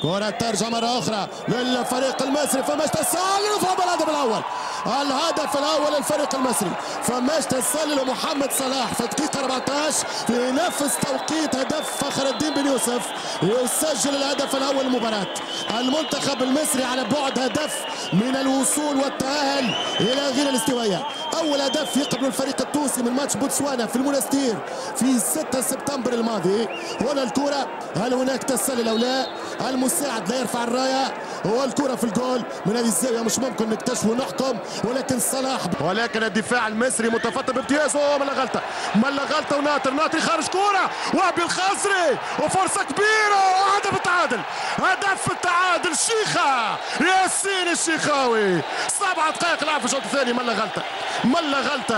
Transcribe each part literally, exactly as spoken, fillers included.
كرة ترجع مرة أخرى للفريق المصري. فماش تسلل وفهم الهدف الأول. الهدف الأول للفريق المصري. فماش تسلل ومحمد صلاح في الدقيقة أربعة عشر في نفس توقيت هدف فخر الدين بن يوسف يسجل الهدف الأول للمباراة. المنتخب المصري على بعد هدف من الوصول والتأهل إلى غير الاستوائية. أول هدف يقبل الفريق التونسي من ماتش بوتسوانا في المونستير في ستة سبتمبر الماضي. هنا الكرة، هل هناك تسلل أو لا؟ المساعد لا يرفع الراية والكرة في الجول. من هذه الزاوية مش ممكن نكتشف ونحكم، ولكن صلاح ولكن الدفاع المصري متفطن بامتياز. اوه ملا غلطة ملا غلطة وناطر ناطري خارج كرة وهبي الخزري وفرصة كبيرة وهدف التعادل. هدف التعادل شيخة ياسين الشيخاوي. سبع دقائق لعب في الشوط الثاني. ملا غلطة ملا غلطة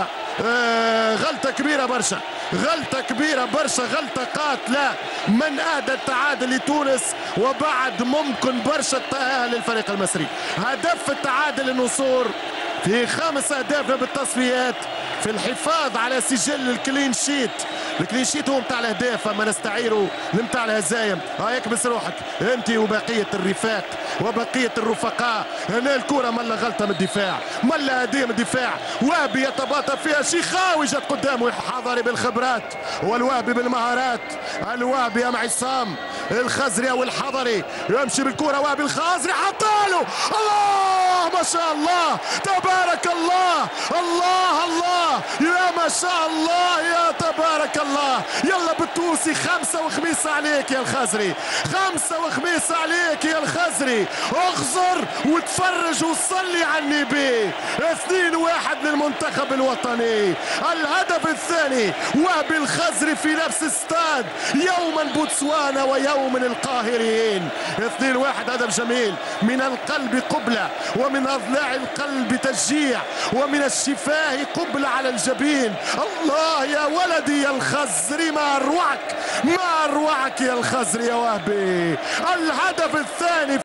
آه غلطة كبيرة برشا، غلطة كبيرة برشا، غلطة قاتلة من أهدى التعادل لتونس وبعد ممكن برشا التأهل للفريق المصري. هدف التعادل النصور في خمس أهداف بالتصفيات في الحفاظ على سجل الكلين شيت. الكلين شيت هو نتاع الاهداف، اما نستعيروا نتاع الهزايم. ها يكبس روحك انت وبقيه الرفاق وبقيه الرفقاء. هنا الكره ملا غلطه من الدفاع، ملا هديه من الدفاع. وهبي يتباطأ فيها شيخاوي جات قدامه. الحضري بالخبرات والوهبي بالمهارات. الوهبي يا عصام الخزري او الحضري يمشي بالكره. وهبي الخزري حطاله. الله ما شاء الله تبارك الله. الله الله يا ما شاء الله يا تبارك الله. يلا بالتونسي خمسة وخميس عليك يا الخزري، خمسة وخميس عليك يا الخزري. اخزر وتفرج وصلي على النبي. اثنين واحد للمنتخب الوطني. الهدف الثاني وهبي الخزري في نفس استاد يوما بوتسوانا ويوما القاهريين. اثنين واحد هدف جميل من القلب قبلة ومن أضلاع القلب تشجيع ومن الشفاه قبلة على الجبين. الله يا ولدي يا الخزري ما أروعك ما أروعك يا الخزري يا وهبي. الهدف الثاني